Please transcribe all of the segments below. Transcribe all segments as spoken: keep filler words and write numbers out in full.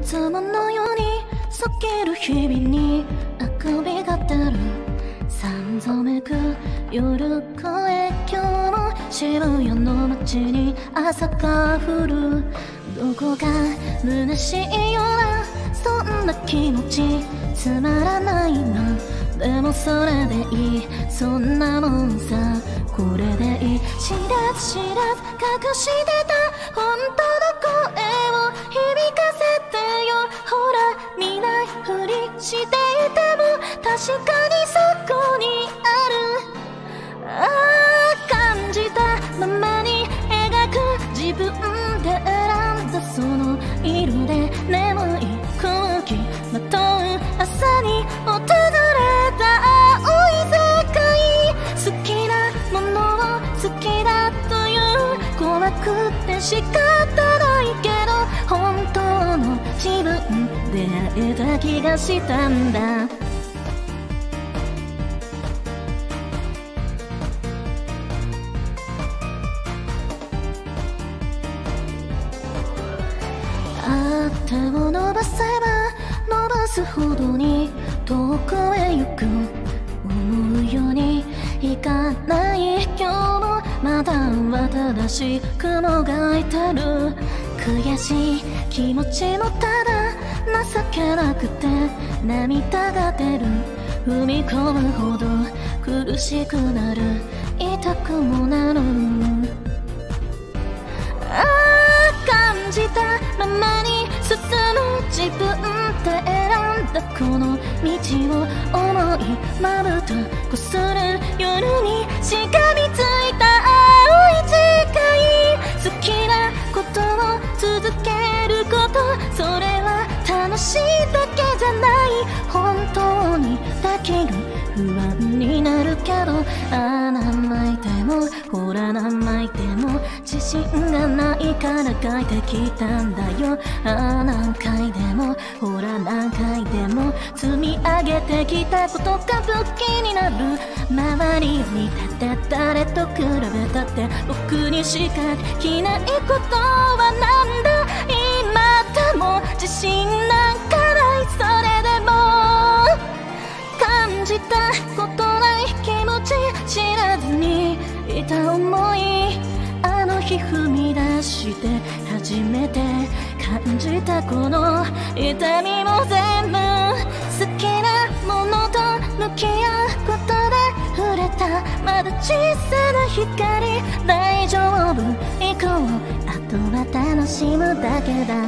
つものように避ける日々にあくびが出る。さんぞめく夜越え、今日も渋谷の街に朝が降る。どこか虚しいようなそんな気持ち、つまらないな。でもそれでいい、そんなもんさ、これでいい。知らず知らず隠してた本当の声を響かせてよ。ほら見ないふりしていても確かにそこにある。ああ感じたままに描く、自分で選んだその色で眠い空気まとう朝に訪れた青い世界。好きなものを好きだという怖くて仕方ないけど、本当の自分出会えた気がしたんだ。あ手を伸ばせば伸ばすほどに遠くへ行く。思うようにいかない今日もまだ新しい雲がいてる。悔しい気持ちもただ情けなくて涙が出る。踏み込むほど苦しくなる、痛くもなる。ああ感じたままに進む、自分で選んだこの道を思いまぶたこする夜にしがみついた青い誓い。好きなことを続けること、それは楽しいだけじゃない。本当にできる不安になるけど、ああ何枚でもほら何枚でも自信がないから書いてきたんだよ。ああ何回でもほら何回でも積み上げてきたことが武器になる。周りを見てて誰と比べたって僕にしかできないことはなんだ。今でも自信なんかない。それでも感じたことない気持ち、知らずにいた思い、あの日踏み出して初めて感じたこの痛みも全部、好きなものと向き合うことで触れたまだ小さな光。大丈夫行こう、あとは楽しむだけだ。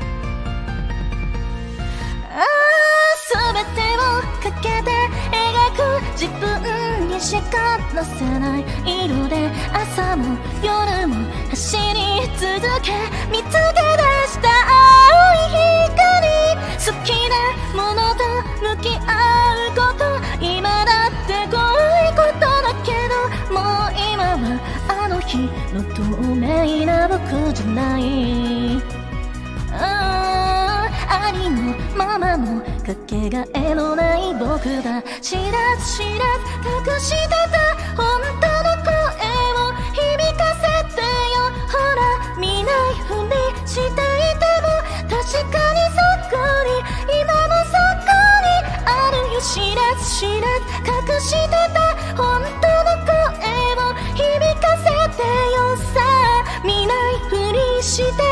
全てをかけて描く、自分にしか出せない色で朝も夜も走り続け、見つけ出した青い光。好きなものと向き合うこと、今だってこういうことだけど、もう今はあの日の透明な僕じゃない。ありのままのかけがえのない僕だ。知らず知らず隠してた本当の声を響かせてよ。ほら見ないふりしていても確かにそこに今もそこにあるよ。知らず知らず隠してた本当の声を響かせてよ。さあ見ないふりして